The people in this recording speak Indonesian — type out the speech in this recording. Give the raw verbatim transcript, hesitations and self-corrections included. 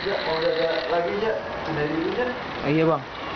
Ya, mau ada lagi ya, dari dulu ya. Oh, iya bang.